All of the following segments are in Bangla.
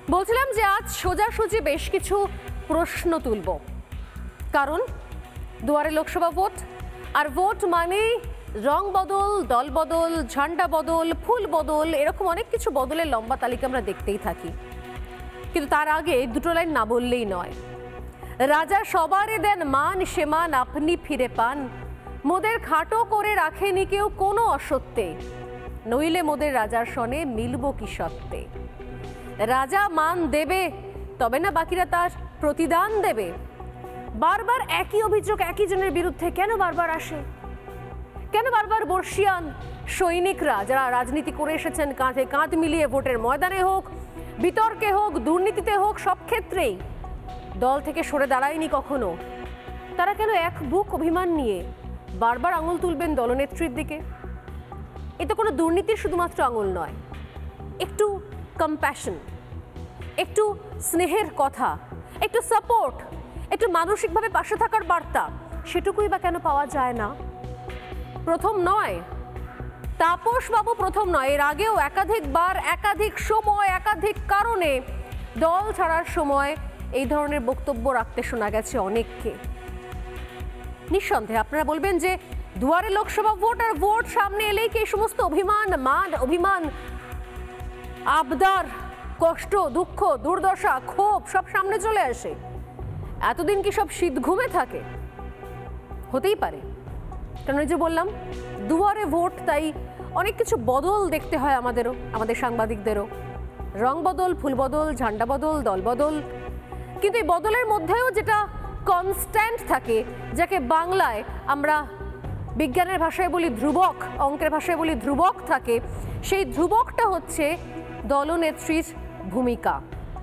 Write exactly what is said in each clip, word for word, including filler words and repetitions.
বলছিলাম যে আজ সোজাসুজি বেশ কিছু প্রশ্ন তুলব, কারণ দুয়ারে লোকসভা ভোট, আর ভোট মানে রং বদল, দল বদল, ঝান্ডা বদল, ফুল বদল, এরকম অনেক কিছু বদলের লম্বা তালিকা আমরা দেখতেই থাকি। কিন্তু তার আগে দুটো লাইন না বললেই নয়। রাজা সবারে দেন মান, সে মান আপনি ফিরে পান, মোদের খাটো করে রাখেনি কেউ কোনো অসত্যে, নইলে মোদের রাজার সনে মিলব কি সত্ত্বে। রাজা মান দেবে তবে না বাকিরা তার প্রতিদান দেবে। বারবার একই অভিযোগ একই জনের বিরুদ্ধে কেন বারবার আসে? কেন বারবার বর্ষিয়ান সৈনিকরা যারা রাজনীতি করে এসেছেন কাঁধে কাঁধ মিলিয়ে ভোটের ময়দানে হোক, বিতর্কে হোক, দুর্নীতিতে হোক, সব ক্ষেত্রেই দল থেকে সরে দাঁড়ায়নি কখনো, তারা কেন এক বুক অভিমান নিয়ে বারবার আঙুল তুলবেন দলনেত্রীর দিকে? এটা কোনো দুর্নীতির শুধুমাত্র আঙুল নয়, একটু কম্প্যাশন, একটু স্নেহের কথা, একটু সাপোর্ট, একটু মানসিকভাবে পাশে থাকার বার্তা, সেটুকুই বা কেন পাওয়া যায় না? প্রথম নয়, তাপস বাবু প্রথম নয়, এর আগেও একাধিকবার একাধিক সময় একাধিক কারণে দল ছাড়ার সময় এই ধরনের বক্তব্য রাখতে শোনা গেছে অনেককে। নিঃসন্দেহে আপনারা বলবেন যে দুয়ারে লোকসভা ভোট, আর ভোট সামনে এলেই কি এই সমস্ত অভিমান, মান অভিমান, আবদার, কষ্ট, দুঃখ, দুর্দশা, ক্ষোভ সব সামনে চলে আসে? এতদিন কি সব শীত ঘুমে থাকে? হতেই পারে, কারণ ওই যে বললাম দুয়ারে ভোট, তাই অনেক কিছু বদল দেখতে হয় আমাদেরও, আমাদের সাংবাদিকদেরও। রং বদল, ফুল বদল, ঝান্ডা বদল, দল বদল, কিন্তু এই বদলের মধ্যেও যেটা কনস্ট্যান্ট থাকে, যাকে বাংলায় আমরা বিজ্ঞানের ভাষায় বলি ধ্রুবক, অঙ্কের ভাষায় বলি ধ্রুবক থাকে, সেই ধ্রুবকটা হচ্ছে দলনেত্রীর ভূমিকা।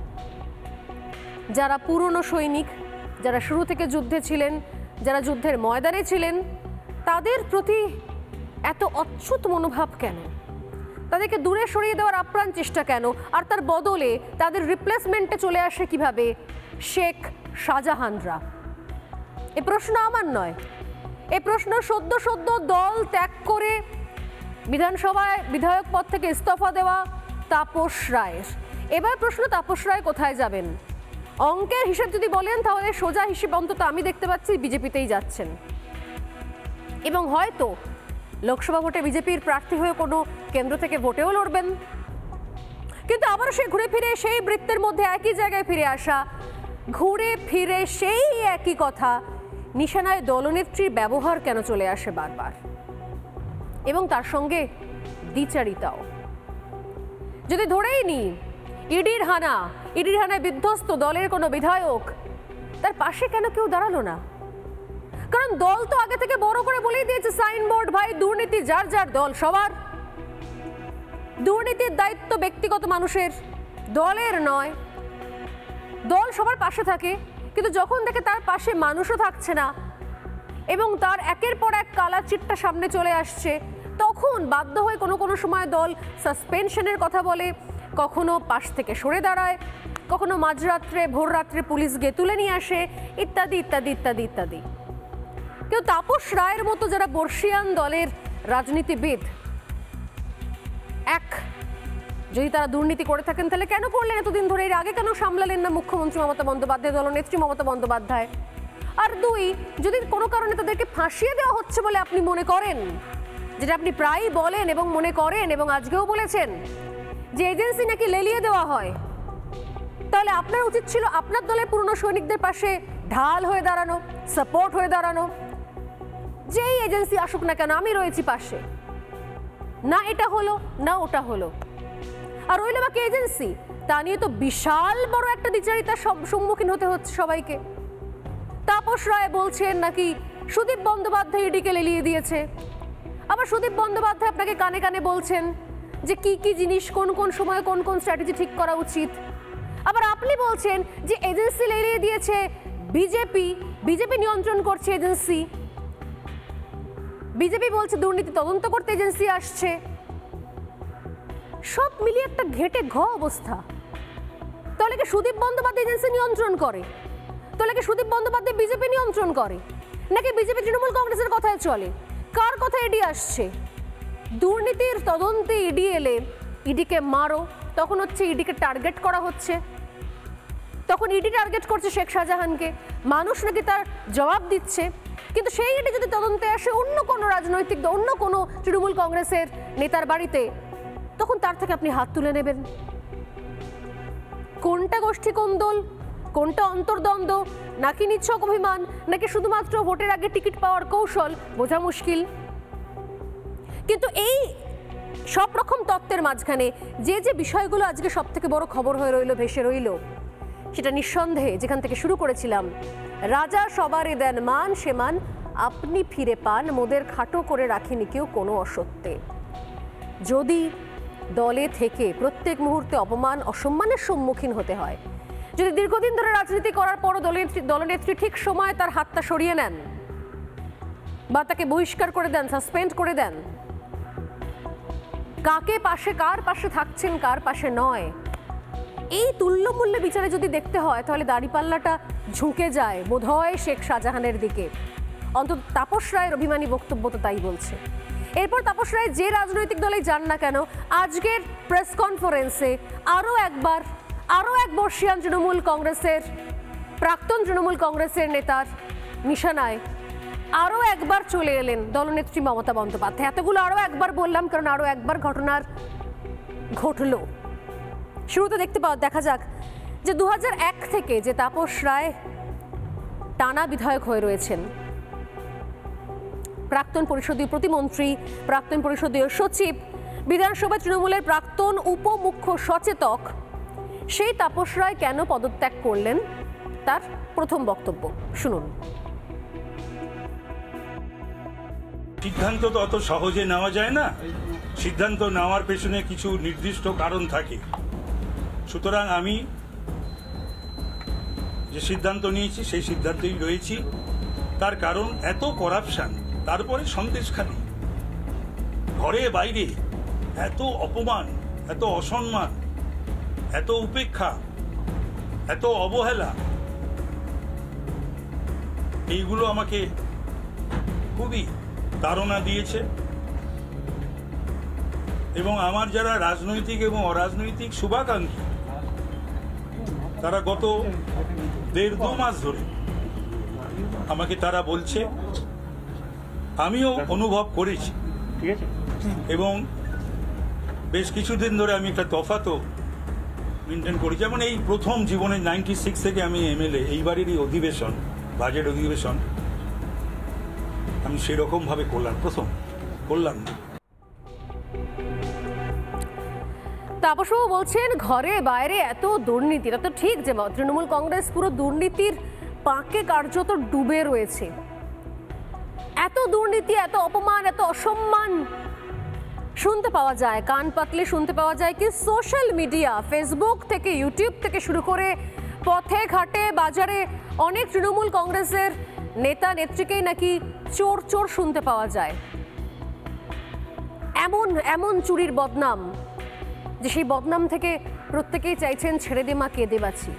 যারা পুরনো সৈনিক, যারা শুরু থেকে যুদ্ধে ছিলেন, যারা যুদ্ধের ময়দানে ছিলেন, তাদের প্রতি এত অচ্যুত মনোভাব কেন? তাদেরকে দূরে সরিয়ে দেওয়ার আপ্রাণ চেষ্টা কেন? আর তার বদলে তাদের রিপ্লেসমেন্টে চলে আসে কিভাবে শেখ শাহজাহানরা? এ প্রশ্ন আমার নয়, এ প্রশ্ন সদ্য সদ্য দল ত্যাগ করে বিধানসভায় বিধায়ক পদ থেকে ইস্তফা দেওয়া তাপস রায়ের। এবার প্রশ্ন, তাপস রায় কোথায় যাবেন? অঙ্কের হিসাব যদি বলেন তাহলে সোজা হিসেব অন্তত আমি দেখতে পাচ্ছি বিজেপিতেই যাচ্ছেন, এবং হয়তো লোকসভা ভোটে বিজেপির প্রার্থী হয়ে কোনো কেন্দ্র থেকে ভোটেও লড়বেন। কিন্তু আবারও সে ঘুরে ফিরে সেই বৃত্তের মধ্যে একই জায়গায় ফিরে আসা, ঘুরে ফিরে সেই একই কথা, নিশানায় দলনেত্রীর ব্যবহার কেন চলে আসে বারবার, এবং তার সঙ্গে দ্বিচারিতাও। যদি ধরেই নি ইডির হানা, ইডির হানায় বিধ্বস্ত দলের কোনো বিধায়ক, তার পাশে কেন কেউ দাঁড়ালো না? কারণ দল তো আগে থেকে বড় করে বলেই দিয়েছে সাইনবোর্ড, ভাই দুর্নীতি যার যার দল সবার, দুর্নীতির দায়িত্ব ব্যক্তিগত মানুষের, দলের নয়। দল সবার পাশে থাকে, কিন্তু যখন দেখে তার পাশে মানুষও থাকছে না এবং তার একের পর এক কালা চিটটা সামনে চলে আসছে, তখন বাধ্য হয়ে কোনো কোনো সময় দল সাসপেনশনের কথা বলে, কখনো পাশ থেকে সরে দাঁড়ায়, কখনো মাঝরাত্রে ভোর রাত্রে পুলিশ গিয়ে তুলে নিয়ে আসে, ইত্যাদি ইত্যাদি ইত্যাদি ইত্যাদি। কেউ তাপস রায়ের মতো যারা বর্ষিয়ান দলের রাজনীতিবিদ, এক, যদি তারা দুর্নীতি করে থাকেন তাহলে কেন করলেন এতদিন ধরে? এর আগে কেন সামলালেন না মুখ্যমন্ত্রী মমতা বন্দ্যোপাধ্যায়, দলনেত্রী মমতা বন্দ্যোপাধ্যায়? আর দুই, যদি কোনো কারণে তাদেরকে ফাঁসিয়ে দেওয়া হচ্ছে বলে আপনি মনে করেন, যেটা আপনি প্রায়ই বলেন এবং মনে করেন এবং আজকেও বলেছেন যে এজেন্সি নাকি লেলিয়ে দেওয়া হয়, তাহলে আপনার উচিত ছিল আপনার দলের পুরনো সৈনিকদের পাশে ঢাল হয়ে দাঁড়ানো, সাপোর্ট হয়ে দাঁড়ানো, যেই এজেন্সি আসুক না কেন আমি রয়েছি পাশে। না এটা হলো, না ওটা হলো। আর রইল বাকি এজেন্সি, তা নিয়ে তো বিশাল বড় একটা দ্বিচারিতার সম্মুখীন হতে হচ্ছে সবাইকে। তাপস রায় বলছেন নাকি সুদীপ বন্দ্যোপাধ্যায় ইডিকে লেলিয়ে দিয়েছে, আবার সুদীপ বন্দ্যোপাধ্যায় আপনাকে কানে কানে বলছেন যে কি কি জিনিস কোন কোন সময় কোন কোন স্ট্র্যাটেজি ঠিক করা উচিত। আবার আপনি বলছেন যে এজেন্সি লেলিয়ে দিয়েছে বিজেপি, বিজেপি নিয়ন্ত্রণ করছে এজেন্সি, বিজেপি বলছে দুর্নীতি তদন্ত করতে এজেন্সি আসছে। সব মিলিয়ে একটা ঘেটে ঘ অবস্থা। তাহলে কি সুদীপ বন্দ্যোপাধ্যায় এজেন্সি নিয়ন্ত্রণ করে? তাহলে কি সুদীপ বন্দ্যোপাধ্যায় বিজেপি নিয়ন্ত্রণ করে? নাকি বিজেপি তৃণমূল কংগ্রেসের কথায় চলে? কার কথা ইডি আসছে? দুর্নীতির তদন্তে ইডি এলে ইডিকে মারো, তখন হচ্ছে ইডিকে টার্গেট করা হচ্ছে, তখন ইডি টার্গেট করছে শেখ শাহজাহানকে, মানুষ নাকি তার জবাব দিচ্ছে। কিন্তু সেই ইডি যদি তদন্তে আসে অন্য কোনো রাজনৈতিক অন্য কোনো তৃণমূল কংগ্রেসের নেতার বাড়িতে, তখন তার থেকে আপনি হাত তুলে নেবেন। কোনটা গোষ্ঠী কোন দল, কোনটা অন্তর্দ্বন্দ্ব, নাকি নিছক অভিমান, নাকি শুধুমাত্র ভোটের আগে টিকিট পাওয়ার কৌশল, বোঝা মুশকিল। কিন্তু এই সব রকম তত্ত্বের মাঝখানে যে যে বিষয়গুলো আজকে সব থেকে বড় খবর হয়ে রইল, ভেসে রইল, সেটা নিঃসন্দেহে যেখান থেকে শুরু করেছিলাম, রাজা সবারে দেন মান, সে মান আপনি ফিরে পান, মোদের খাটো করে রাখেনি কেউ কোনো অসত্যে। যদি দলে থেকে প্রত্যেক মুহূর্তে অপমান অসম্মানের সম্মুখীন হতে হয়, যদি দীর্ঘদিন ধরে রাজনীতি করার পরও দলনেত্রী দলনেত্রী ঠিক সময়ে তার হাতটা সরিয়ে নেন বা তাকে বহিষ্কার করে দেন, সাসপেন্ড করে দেন, কাকে পাশে কার পাশে থাকছেন কার পাশে নয়, এই তুল্যমূল্য বিচারে যদি দেখতে হয়, তাহলে দাঁড়িপাল্লাটা ঝুঁকে যায় বোধহয় শেখ শাহজাহানের দিকে। অন্তত তাপস রায়ের অভিমানী বক্তব্য তো তাই বলছে। এরপর তাপস রায় যে রাজনৈতিক দলে যান না কেন, আজকের প্রেস কনফারেন্সে আরও একবার আরও এক বর্ষিয়ান তৃণমূল কংগ্রেসের প্রাক্তন তৃণমূল কংগ্রেসের নেতার নিশানায় আরও একবার চলে এলেন দলনেত্রী মমতা বন্দ্যোপাধ্যায়। এতগুলো আরও একবার বললাম কারণ আরও একবার ঘটনার ঘটল। শুরুতে দেখতে পাওয়া দেখা যাক যে দু হাজার এক থেকে যে তাপস রায় টানা বিধায়ক হয়ে রয়েছেন, প্রাক্তন পরিষদীয় প্রতিমন্ত্রী, প্রাক্তন পরিষদীয় সচিব, বিধানসভা তৃণমূলের প্রাক্তন উপমুখ্য সচেতক, সেই তাপস রায় কেন পদত্যাগ করলেন তার প্রথম বক্তব্য শুনুন। সিদ্ধান্ত তো অত সহজে নেওয়া যায় না, সিদ্ধান্ত নেওয়ার পেছনে কিছু নির্দিষ্ট কারণ থাকে। সুতরাং আমি যে সিদ্ধান্ত নিয়েছি সেই সিদ্ধান্তেই রয়েছি। তার কারণ এত করাপশন, তারপরে সন্দেশখালী, ঘরে বাইরে এত অপমান, এত অসম্মান, এত উপেক্ষা, এত অবহেলা, এইগুলো আমাকে খুবই তাড়না দিয়েছে। এবং আমার যারা রাজনৈতিক এবং অরাজনৈতিক শুভাকাঙ্ক্ষী, তারা গত দেড় দু মাস ধরে আমাকে তারা বলছে, আমিও অনুভব করেছি এবং বেশ কিছুদিন ধরে আমি একটা তফাতও মেনটেন করি। যেমন এই প্রথম জীবনে নাইনটি সিক্স থেকে আমি এমএলএ, এইবারেরই অধিবেশন, বাজেট অধিবেশন আমি সেরকম ভাবে করলাম, প্রথম করলাম না। তাপসবাবু বলছেন ঘরে বাইরে এত দুর্নীতি, এটা তো ঠিক যে তৃণমূল কংগ্রেস পুরো দুর্নীতির পাঁকে কার্যত ডুবে রয়েছে। এত দুর্নীতি, এত অপমান, এত অসম্মান শুনতে পাওয়া যায়, কান পাতলে শুনতে পাওয়া যায় কি সোশ্যাল মিডিয়া, ফেসবুক থেকে ইউটিউব থেকে শুরু করে পথে ঘাটে বাজারে অনেক তৃণমূল কংগ্রেসের নেতা নেত্রীকেই নাকি চোর চোর শুনতে পাওয়া যায়। এমন এমন চুরির বদনাম যে সেই বদনাম থেকে প্রত্যেকেই চাইছেন ছেড়ে দে মা কেঁদে বাঁচি।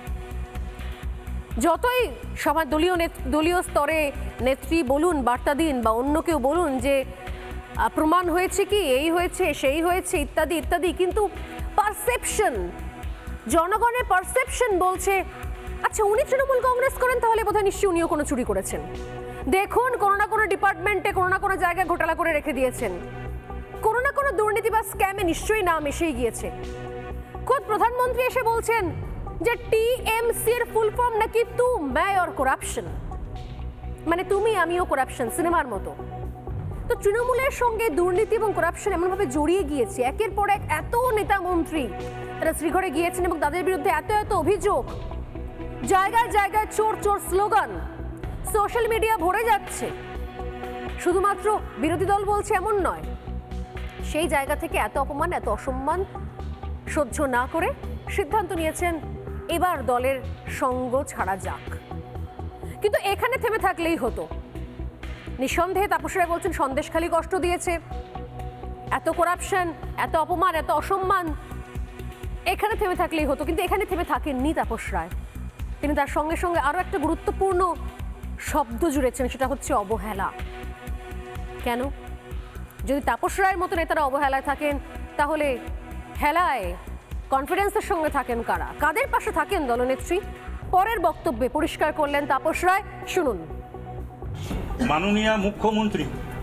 যতই সমাজ দলীয় দলীয় স্তরে নেত্রী বলুন, বার্তা দিন বা অন্য কেউ বলুন যে প্রমাণ হয়েছে কি এই হয়েছে সেই হয়েছে ইত্যাদি ইত্যাদি, কিন্তু পারসেপশন, জনগণের পারসেপশন বলছে আচ্ছা উনি তৃণমূল কংগ্রেস করেন তাহলে বোধহয় নিশ্চয়ই উনিও কোনো চুরি করেছেন। দেখুন কোনো না কোনো ডিপার্টমেন্টে কোনো না কোনো জায়গায় ঘোটালা করে রেখে দিয়েছেন, কোনো না কোনো দুর্নীতি বা স্ক্যামে নিশ্চয়ই নাম এসেই গিয়েছে। খোদ প্রধানমন্ত্রী এসে বলছেন যে টিএমসির ফুল ফর্ম নাকি তু मैं और করাপশন, মানে তুমি আমিও করাপশন, সিনেমার মতো। তো তৃণমূলের সঙ্গে দুর্নীতি এবং করাপশন এমনভাবে জড়িয়ে গিয়েছে, একের পর এক এত নেতা মন্ত্রী তারা শ্রীঘরে গিয়েছেন এবং তাদের বিরুদ্ধে এত এত অভিযোগ, জায়গায় জায়গায় চোর চোর স্লোগান, সোশ্যাল মিডিয়া ভরে যাচ্ছে। শুধুমাত্র বিরোধী দল বলছে এমন নয়, সেই জায়গা থেকে এত অপমান এত অসম্মান সহ্য না করে সিদ্ধান্ত নিয়েছেন এবার দলের সঙ্গ ছাড়া যাক। কিন্তু এখানে থেমে থাকলেই হতো। নিঃসন্দেহে তাপস রায় বলছেন সন্দেশখালী কষ্ট দিয়েছে, এত করাপশন, এত অপমান, এত অসম্মান, এখানে থেমে থাকলেই হতো। কিন্তু এখানে থেমে থাকেননি তাপস রায়, তিনি তার সঙ্গে সঙ্গে আরো একটা গুরুত্বপূর্ণ শব্দ জুড়েছেন, সেটা হচ্ছে অবহেলা। কেন? যদি তাপস রায়ের মতো নেতারা অবহেলায় থাকেন তাহলে হেলায় কনফিডেন্সের সঙ্গে থাকেন কারা, কাদের পাশে থাকেন দলনেত্রী, পরের বক্তব্যে পরিষ্কার করলেন তাপস রায়। শুনুন। মাননীয় মুখ্যমন্ত্রী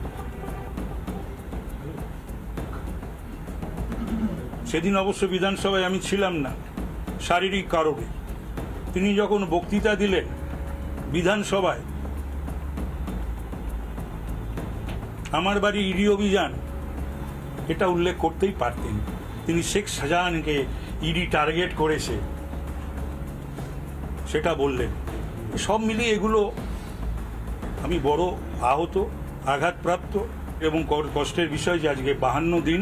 সেদিন অবশ্য বিধানসভায় আমি ছিলাম না শারীরিক কারণে, তিনি যখন বক্তৃতা দিলেন বিধানসভায় আমার বাড়ি ইডি অভিযান, এটা উল্লেখ করতেই পারতেন। তিনি শেখ শাহজাহানকে ইডি টার্গেট করেছে সেটা বললেন। সব মিলিয়ে এগুলো আমি বড় আহত, আঘাতপ্রাপ্ত এবং কষ্টের বিষয় যে আজকে বাহান্ন দিন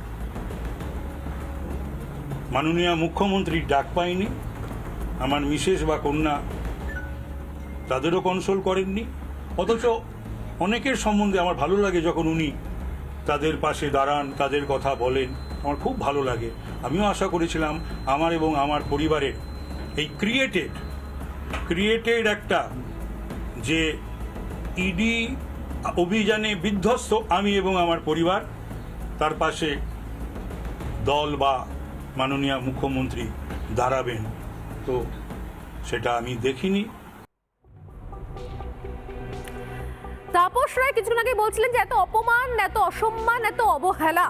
মাননীয় মুখ্যমন্ত্রীর ডাক পাইনি, আমার মিসেস বা কন্যা তাদেরও কনসোল করেননি। অথচ অনেকের সম্বন্ধে আমার ভালো লাগে যখন উনি তাদের পাশে দাঁড়ান, তাদের কথা বলেন, আমার খুব ভালো লাগে। আমিও আশা করেছিলাম আমার এবং আমার পরিবারের এই ক্রিয়েটেড ক্রিয়েটেড একটা যে ইডি অভিযানে বিধ্বস্ত আমি এবং আমার পরিবার, তার পাশে দল বা মাননীয় মুখ্যমন্ত্রী দাঁড়াবেন, তো সেটা আমি দেখিনি। তাপস রায় কিছুক্ষণ আগে বলছিলেন যে এত অপমান, এত অসম্মান, এত অবহেলা।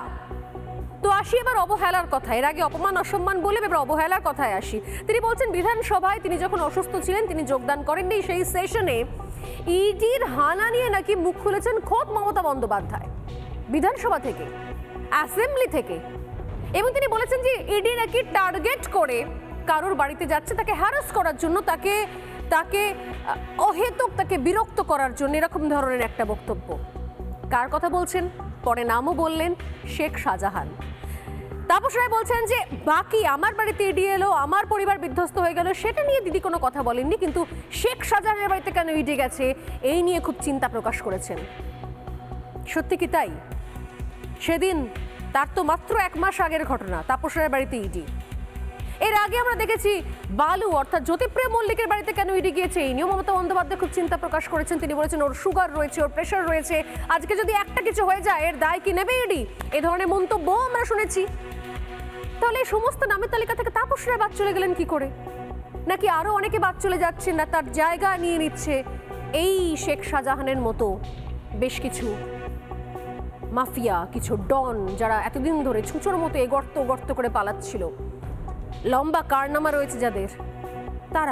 তো আসি এবার অবহেলার কথা। এর আগে অপমান অসম্মান বলে এবার অবহেলার কথায় আসি। তিনি বলছেন বিধানসভায় তিনি যখন অসুস্থ ছিলেন তিনি যোগদান করেননি, সেই সেশনে ইডির হানা নিয়ে নাকি মুখ খুলেছেন খোদ মমতা বন্দ্যোপাধ্যায় বিধানসভা থেকে, অ্যাসেম্বলি থেকে। এবং তিনি বলেছেন যে ইডি নাকি টার্গেট করে কারোর বাড়িতে যাচ্ছে তাকে হ্যারাস করার জন্য, তাকে তাকে অহেতুক তাকে বিরক্ত করার জন্য, এরকম ধরনের একটা বক্তব্য। কার কথা বলছেন? পরে নামও বললেন, শেখ শাহজাহান। তাপস রায় বলছেন যে বাকি আমার বাড়িতে ইডি এলো, আমার পরিবার বিধ্বস্ত হয়ে গেল, সেটা নিয়ে দিদি কোনো কথা বলেননি, কিন্তু শেখ শাহজাহানের বাড়িতে কেন ইডি গেছে এই নিয়ে খুব চিন্তা প্রকাশ করেছেন। সত্যি কি তাই? সেদিন তার তো মাত্র এক মাস আগের ঘটনা, তাপস রায়ের বাড়িতে ইডি। এর আগে আমরা দেখেছি বালু অর্থাৎ জ্যোতিপ্রিয় মল্লিকের বাড়িতে কেন ইডি গিয়েছে এই নিয়েও মমতা বন্দ্যোপাধ্যায় খুব চিন্তা প্রকাশ করেছেন। তিনি বলেছেন ওর সুগার রয়েছে, ওর প্রেশার রয়েছে, আজকে যদি একটা কিছু হয়ে যায় এর দায় কি নেবে ইডি? এ ধরনের মন্তব্য আমরা শুনেছি। তাহলে এই সমস্ত নামের তালিকা থেকে তাপস রায় বাদ চলে গেলেন কি করে? নাকি আরো অনেকে বাদ চলে যাচ্ছেন, না তার জায়গা নিয়ে নিচ্ছে এই শেখ শাহজাহানের মতো বেশ কিছু মাফিয়া, কিছু ডন, যারা এতদিন ধরে ছুঁচোর মতো এ গর্ত গর্ত করে পালাচ্ছিল, লম্বা কারনামা রয়েছে যাদের, তারা।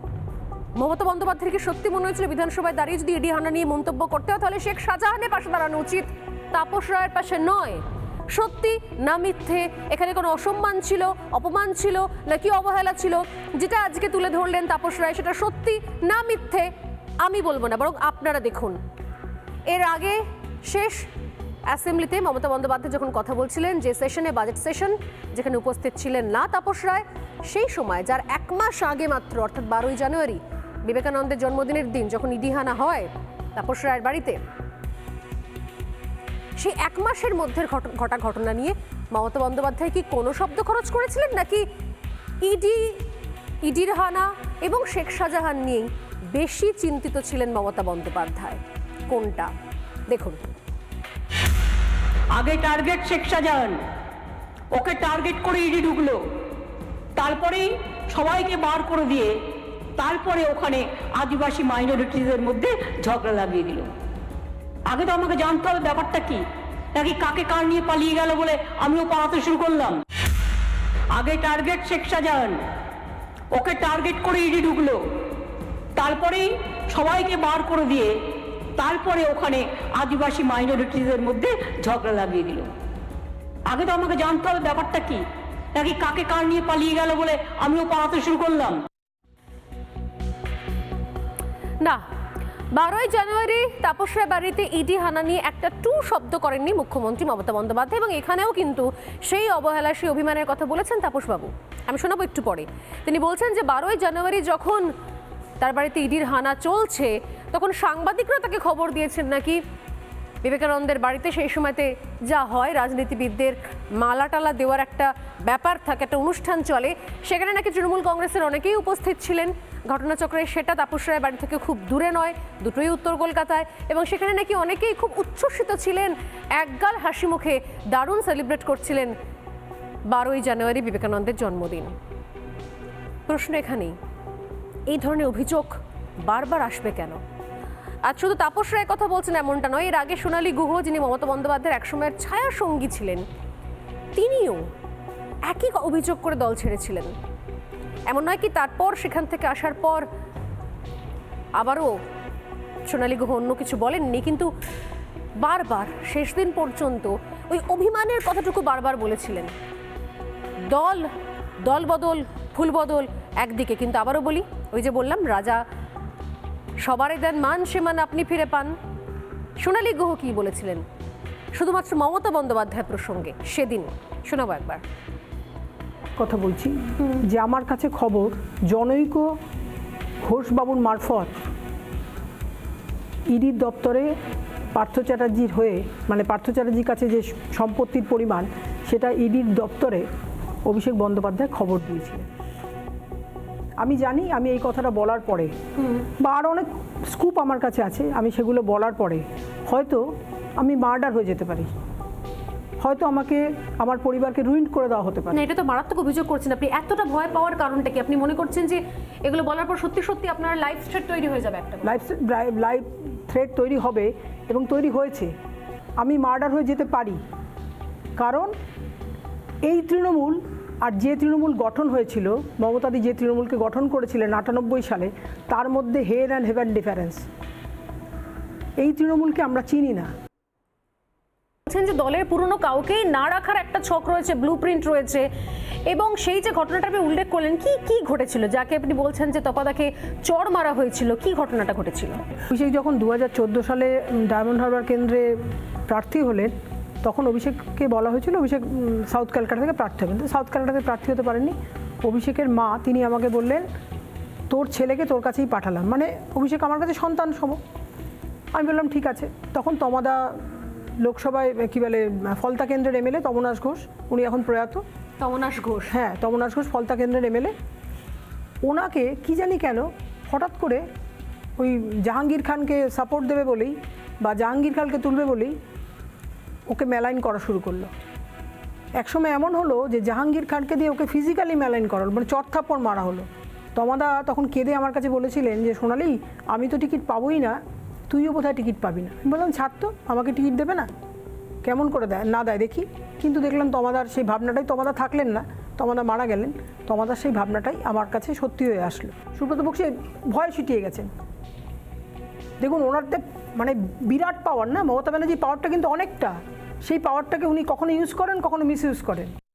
মমতা বন্দ্যোপাধ্যায়ের কি সত্যি মনে হয়েছিল বিধানসভায় দাঁড়িয়ে যদি ইডি হানা নিয়ে মন্তব্য করতে হয় তাহলে শেখ শাহজাহানের পাশে দাঁড়ানো উচিত, তাপস রায়ের পাশে নয়? সত্যি না মিথ্যে? এখানে কোনো অসম্মান ছিল, অপমান ছিল, নাকি অবহেলা ছিল? যেটা আজকে তুলে ধরলেন তাপস রায়, সেটা সত্যি না মিথ্যে আমি বলবো না, বরং আপনারা দেখুন। এর আগে শেষ অ্যাসেম্বলিতে মমতা বন্দ্যোপাধ্যায় যখন কথা বলছিলেন, যে সেশনে, বাজেট সেশন, যেখানে উপস্থিত ছিলেন না তাপস রায়, সেই সময় যার এক মাস আগে মাত্র অর্থাৎ বারোই জানুয়ারি বিবেকানন্দের জন্মদিনের দিন যখন ইডি হানা হয় তাপস রায়ের বাড়িতে, সেই এক মাসের মধ্যে ঘটা ঘটনা নিয়ে মমতা বন্দ্যোপাধ্যায় কি কোনো শব্দ খরচ করেছিলেন, নাকি ইডি ইডির হানা এবং শেখ শাহজাহান নিয়েই বেশি চিন্তিত ছিলেন মমতা বন্দ্যোপাধ্যায়? কোনটা দেখুন। আগে টার্গেট শেখ শাহজাহান, ওকে টার্গেট করে ইডি ঢুকলো, তারপরেই সবাইকে বার করে দিয়ে তারপরে ওখানে আদিবাসী মাইনরিটিদের মধ্যে ঝগড়া লাগিয়ে দিল। আগে তো আমাকে জানতে হবে ব্যাপারটা কি, নাকি কাকে কার নিয়ে পালিয়ে গেল বলে আমিও পালাতে শুরু করলাম। আগে টার্গেট শেখ শাহজাহান, ওকে টার্গেট করে ইডি ঢুকলো, তারপরেই সবাইকে বার করে দিয়ে তারপরে ওখানে আদিবাসী মাইনরিটিদের মধ্যে ঝগড়া লাগিয়ে দিল। আগে তো আমাকে জানতে হবে ব্যাপারটা কি, নাকি কাকে কার নিয়ে পালিয়ে গেল বলে আমিও পালাতে শুরু করলাম। না, বারোই জানুয়ারি তাপস রায় বাড়িতে ইডি হানা নিয়ে একটা টু শব্দ করেননি মুখ্যমন্ত্রী মমতা বন্দ্যোপাধ্যায়, এবং এখানেও কিন্তু সেই অবহেলা, সেই অভিমানের কথা বলেছেন তাপসবাবু। আমি শোনাবো একটু পরে। তিনি বলছেন যে বারোই জানুয়ারি যখন তার বাড়িতে ইডির হানা চলছে তখন সাংবাদিকরা তাকে খবর দিয়েছেন নাকি বিবেকানন্দের বাড়িতে সেই সময়তে যা হয় রাজনীতিবিদদের মালা টালা দেওয়ার একটা ব্যাপার থাকে, একটা অনুষ্ঠান চলে, সেখানে নাকি তৃণমূল কংগ্রেসের অনেকেই উপস্থিত ছিলেন ঘটনাচক্রে। সেটা তাপস রায়ের বাড়ি থেকে খুব দূরে নয়, দুটোই উত্তর কলকাতায়, এবং সেখানে নাকি অনেকেই খুব উচ্ছ্বসিত ছিলেন, একগাল হাসি মুখে দারুণ সেলিব্রেট করছিলেন বারোই জানুয়ারি বিবেকানন্দের জন্মদিন। প্রশ্ন এখানেই, এই ধরনের অভিযোগ বারবার আসবে কেন? আর শুধু তাপস রায় কথা বলছেন এমনটা নয়, এর আগে সোনালী গুহ, যিনি মমতা বন্দ্যোপাধ্যায়ের একসময়ের ছায়া সঙ্গী ছিলেন, তিনিও একই অভিযোগ করে দল ছেড়েছিলেন। এমন নয় কি তারপর সেখান থেকে আসার পর আবারও সোনালী গুহ অন্য কিছু বলেননি, কিন্তু বারবার শেষ দিন পর্যন্ত ওই অভিমানের কথাটুকু বারবার বলেছিলেন। দল দল বদল, ফুল বদল একদিকে, কিন্তু আবারও বলি, ওই যে বললাম, রাজা সবারই দেন মান, সে মান আপনি ফিরে পান। সোনালী গুহ কি বলেছিলেন শুধুমাত্র মমতা বন্দ্যোপাধ্যায় প্রসঙ্গে সেদিন, শোনাবো একবার। কথা বলছি যে আমার কাছে খবর জনৈক ঘোষবাবুর মারফত ইডির দপ্তরে পার্থ চ্যাটার্জির হয়ে, মানে পার্থ চ্যাটার্জির কাছে যে সম্পত্তির পরিমাণ, সেটা ইডির দপ্তরে অভিষেক বন্দ্যোপাধ্যায় খবর দিয়েছিলেন। আমি জানি, আমি এই কথাটা বলার পরে বা আরও অনেক স্কুপ আমার কাছে আছে, আমি সেগুলো বলার পরে হয়তো আমি মার্ডার হয়ে যেতে পারি, হয়তো আমাকে আমার পরিবারকে রুইন করে দেওয়া হতে পারে। না, এটা তো মারাত্মক অভিযোগ করছেন আপনি। এতটা ভয় পাওয়ার কারণটা কি? আপনি মনে করছেন যে এগুলো বলার পর সত্যি সত্যি আপনার লাইফ থ্রেট তৈরি হয়ে যাবে? একটা লাইফ লাইফ থ্রেট তৈরি হবে এবং তৈরি হয়েছে। আমি মার্ডার হয়ে যেতে পারি, কারণ এই তৃণমূল আর যে তৃণমূল গঠন হয়েছিল, মমতাদি যে তৃণমূলকে গঠন করেছিলেন আটানব্বই সালে, তার মধ্যে হেড অ্যান্ড হেভেন ডিফারেন্স। এই তৃণমূলকে আমরা চিনি না। বলছেন যে দলের পুরনো কাউকেই না রাখার একটা ছক রয়েছে, ব্লু প্রিন্ট রয়েছে, এবং সেই যে ঘটনাটা আপনি উল্লেখ করলেন, কি কি ঘটেছিল যাকে আপনি বলছেন যে তপাদাকে চড় মারা হয়েছিল, কি ঘটনাটা ঘটেছিল? অভিষেক যখন দু হাজার চোদ্দো সালে ডায়মন্ড হারবার কেন্দ্রে প্রার্থী হলেন, তখন অভিষেককে বলা হয়েছিল অভিষেক সাউথ ক্যালকাটা থেকে প্রার্থী হবেন। সাউথ ক্যালকাটাতে প্রার্থী হতে পারেননি। অভিষেকের মা, তিনি আমাকে বললেন তোর ছেলেকে তোর কাছেই পাঠালাম, মানে অভিষেক আমার কাছে সন্তান সম। আমি বললাম ঠিক আছে। তখন তমাদা লোকসভায় কী বলে ফলতা কেন্দ্রের এমএলএ তমনাশ ঘোষ, উনি এখন প্রয়াত। তমনাশ ঘোষ, হ্যাঁ, তমনাশ ঘোষ ফলতা কেন্দ্রের এমএলএ। ওনাকে কি জানি কেন হঠাৎ করে ওই জাহাঙ্গীর খানকে সাপোর্ট দেবে বলেই বা জাহাঙ্গীর খানকে তুলবে বলেই ওকে মেলাইন করা শুরু করলো। একসময় এমন হলো যে জাহাঙ্গীর খানকে দিয়ে ওকে ফিজিক্যালি মেলাইন করালো, মানে চড়থাপ্পড় মারা হলো। তমাদা তখন কেঁদে আমার কাছে বলেছিলেন যে সোনালি, আমি তো টিকিট পাবোই না, তুইও বোধহয় টিকিট পাবি না। আমি বললাম ছাড় তো, আমাকে টিকিট দেবে না, কেমন করে দেয় না দেয় দেখি। কিন্তু দেখলাম তমাদার সেই ভাবনাটাই, তমাদা থাকলেন না, তমাদা মারা গেলেন, তমাদার সেই ভাবনাটাই আমার কাছে সত্যি হয়ে আসলো। সুব্রত বক্সী ভয় ছিটিয়ে গেছেন। দেখুন ওনারতে মানে বিরাট পাওয়ার না, মমতা ব্যানার্জির পাওয়ারটা কিন্তু অনেকটা, সেই পাওয়ারটাকে উনি কখনো ইউজ করেন, কখনো মিস ইউজ করেন।